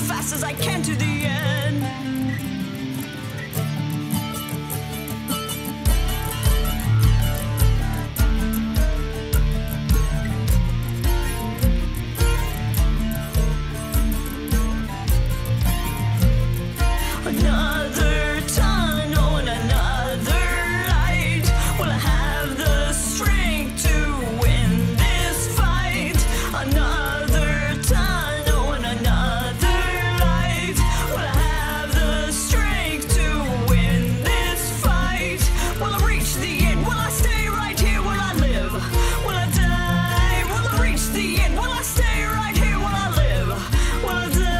fast as I can to the end. Another tunnel and another light. Will I have the strength to win this fight? Another tunnel and another light. Will I have the strength to win this fight? Will I reach the end? Will I stay right here? Will I live? Will I die? Will I reach the end? Will I stay right here? Will I live? Will I die?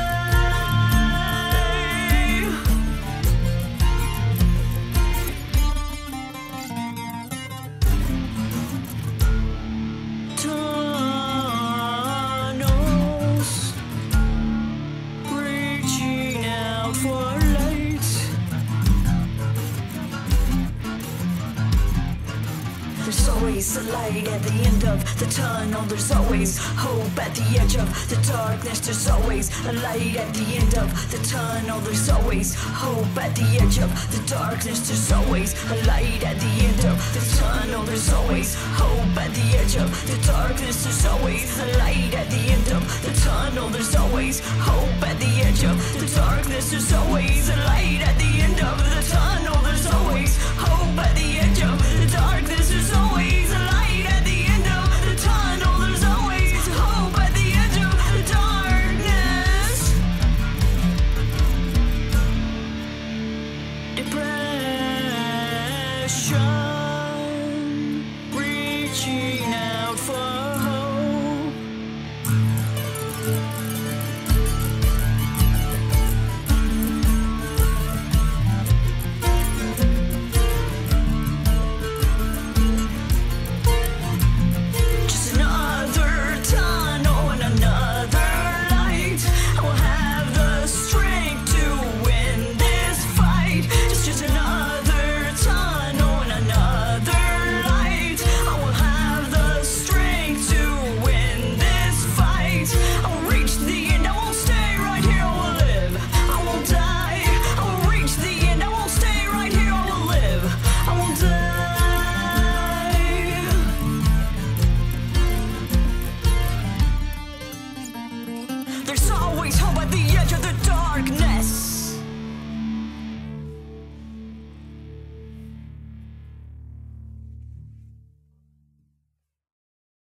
Tunnels reaching out for light. There's always a light at the end of the tunnel. There's always hope at the edge of the darkness. There's always a light at the end of the tunnel. There's always hope at the edge of the darkness. There's always a light at the end of the tunnel. There's always hope at the edge of the darkness. There's always a light at the end of the tunnel. There's always hope at the edge of the darkness. There's always a light at the end of the tunnel. There's always hope at the edge of the darkness. There's always a light at the end of the tunnel. There's always hope at the edge of the darkness. Depression.